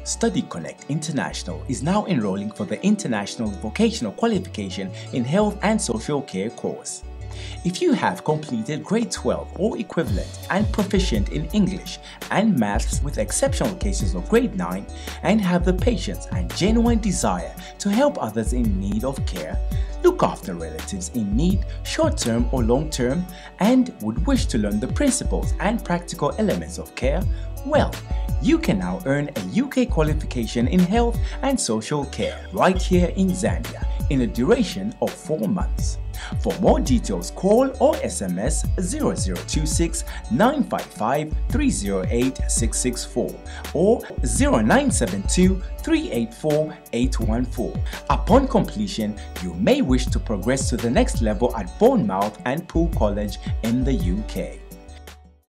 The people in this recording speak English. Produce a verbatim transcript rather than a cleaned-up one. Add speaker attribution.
Speaker 1: Study Connect International is now enrolling for the International Vocational Qualification in Health and Social Care course. If you have completed grade twelve or equivalent and proficient in English and Maths with exceptional cases of grade nine and have the patience and genuine desire to help others in need of care, look after relatives in need, short-term or long-term, and would wish to learn the principles and practical elements of care, well, you can now earn a U K qualification in health and social care right here in Zambia in a duration of four months. For more details, call or S M S zero zero two six nine five five three zero eight six six four or zero nine seven two three eight four eight one four. Upon completion, you may wish to progress to the next level at Bournemouth and Poole College in the U K.